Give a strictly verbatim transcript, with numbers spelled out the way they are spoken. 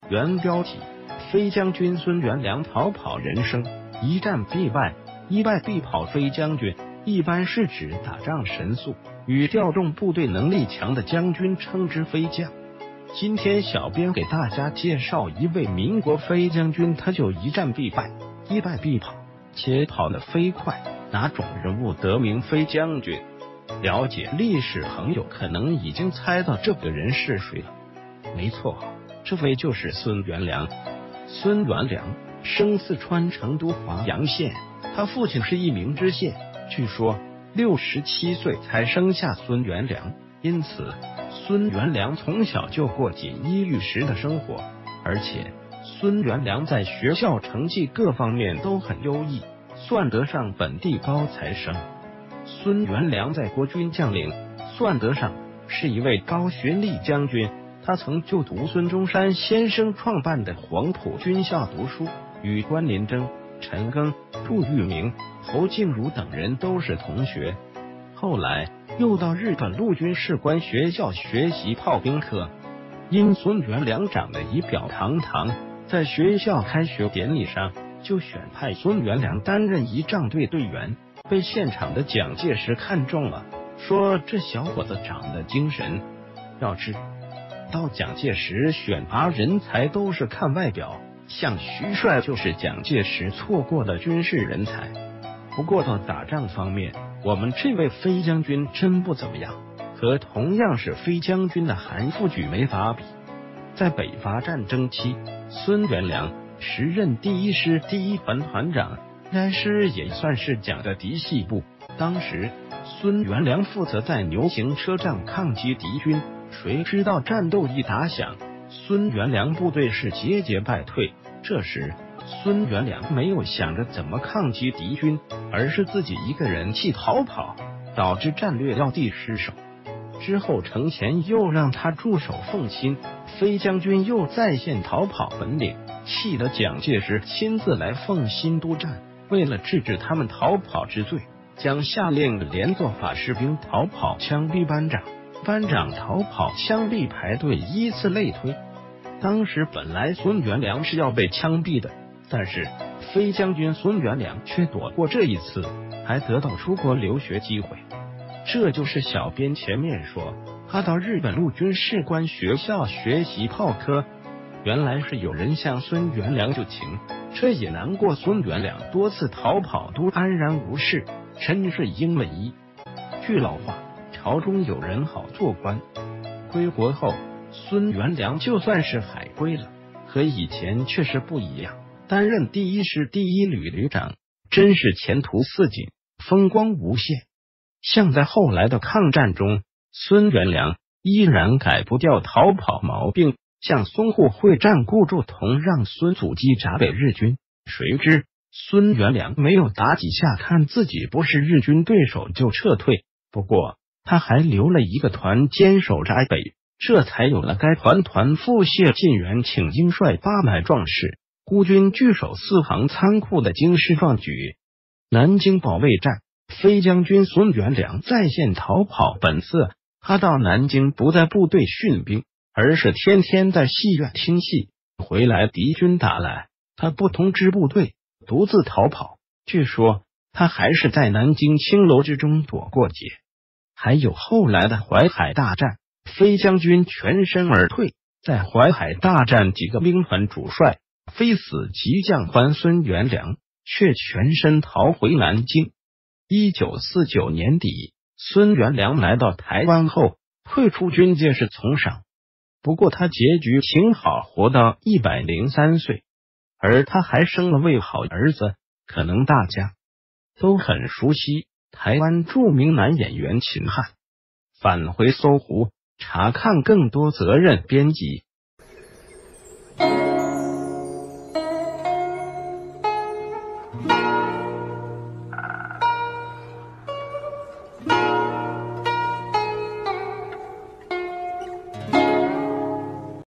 原标题：飞将军孙元良逃跑人生，一战必败，一败必跑。飞将军一般是指打仗神速与调动部队能力强的将军，称之飞将。今天小编给大家介绍一位民国飞将军，他就一战必败，一败必跑，且跑得飞快。哪种人物得名飞将军？了解历史朋友可能已经猜到这个人是谁了。没错，这位就是孙元良。孙元良生四川成都华阳县，他父亲是一名知县，据说六十七岁才生下孙元良，因此孙元良从小就过锦衣玉食的生活，而且孙元良在学校成绩各方面都很优异，算得上本地高材生。孙元良在国军将领，算得上是一位高学历将军。他曾就读孙中山先生创办的黄埔军校读书，与关麟征、陈赓、祝玉明、侯静茹等人都是同学。后来又到日本陆军士官学校学习炮兵科。因孙元良长得仪表堂堂，在学校开学典礼上就选派孙元良担任仪仗队队员，被现场的蒋介石看中了，说这小伙子长得精神。要知到蒋介石选拔人才都是看外表，像徐帅就是蒋介石错过的军事人才。不过到打仗方面，我们这位飞将军真不怎么样，和同样是飞将军的韩复榘没法比。在北伐战争期，孙元良时任第一师第一团团长，该师也算是蒋的嫡系部。当时孙元良负责在牛行车站抗击敌军，谁知道战斗一打响，孙元良部队是节节败退。这时孙元良没有想着怎么抗击敌军，而是自己一个人弃逃跑，导致战略要地失守。之后程潜又让他驻守凤新，飞将军又再现逃跑本领，气得蒋介石亲自来凤新督战。为了制止他们逃跑之罪，将下令连坐法士兵逃跑枪毙班长，班长逃跑枪毙排队依次类推。当时本来孙元良是要被枪毙的，但是飞将军孙元良却躲过这一次，还得到出国留学机会。这就是小编前面说他到日本陆军士官学校学习炮科，原来是有人向孙元良求情，这也难过孙元良多次逃跑都安然无事，真是应了一句老话，朝中有人好做官。归国后，孙元良就算是海归了，和以前确实不一样，担任第一师第一旅旅长，真是前途似锦，风光无限。像在后来的抗战中，孙元良依然改不掉逃跑毛病，向淞沪会战顾祝同，让孙祖击闸北日军。谁知孙元良没有打几下，看自己不是日军对手就撤退。不过他还留了一个团坚守闸北，这才有了该团团副谢晋元请经率八百壮士，孤军据守四行仓库的惊世壮举。南京保卫战，飞将军孙元良再现逃跑本色。他到南京不在部队训兵，而是天天在戏院听戏，回来敌军打来，他不通知部队，独自逃跑。据说他还是在南京青楼之中躲过劫。还有后来的淮海大战，飞将军全身而退，在淮海大战几个兵团主帅非死即降还孙元良，却全身逃回南京。一九四九年底，孙元良来到台湾后，退出军界是从上。不过他结局挺好，活到一百零三岁，而他还生了位好儿子。可能大家都很熟悉台湾著名男演员秦汉。返回搜狐查看更多责任编辑。